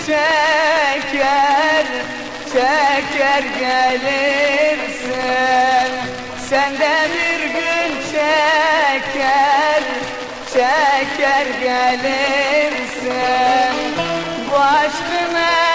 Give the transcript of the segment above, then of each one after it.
çeker, çeker gelirsin. Sen de bir gün çeker, çeker gelirsin. Bu aşkın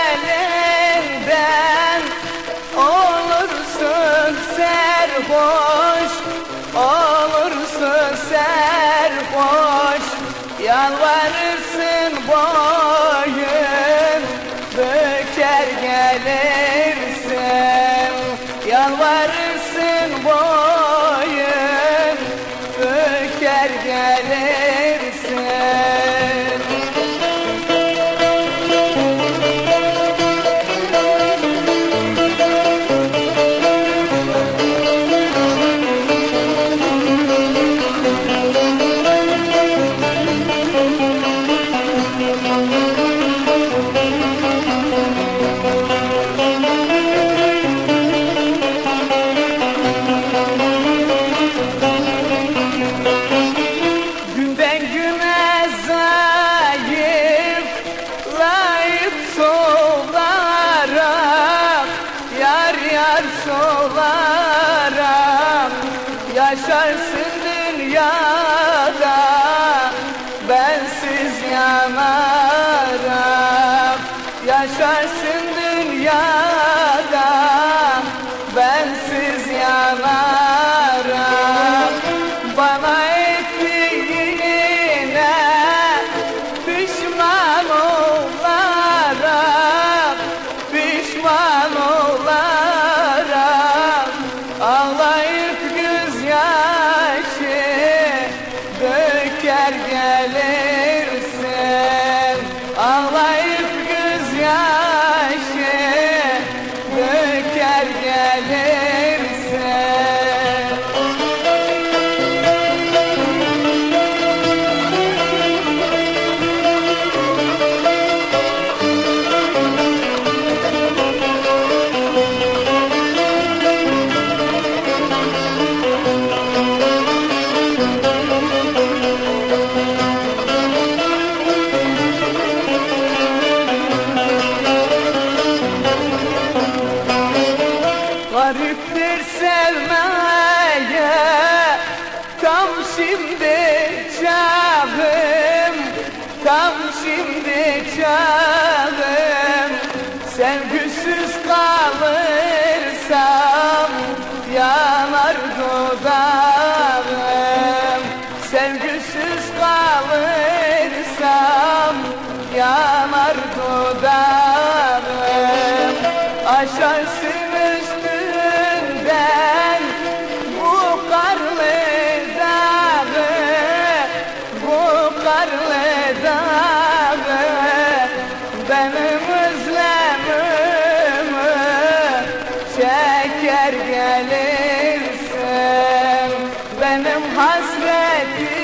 elinden olursun serhoş, olursun serhoş. Yalvarırsın boyun büker gelirsin. Yalvarırsın boyun büker gelirsin. Solarak yaşarsın dünyada, bensiz yanarak. Yaşarsın dünyada, bensiz yanarak. Bana ettiğine pişman olarak, pişman olarak ağlayıp gözyaşı döker gelirsin. Ağlayıp gözyaşı döker gelirsin. Gariptir sevmeye tam şimdi çağım, tam şimdi çağım. Sevgisiz kalırsam yanar dudağım. Sevgisiz kalırsam yanar dudağım. Aşarsın üstünden bu karlı dağı, bu karlı dağı. Benim özlemimi çeker gelirsin. Benim hasretim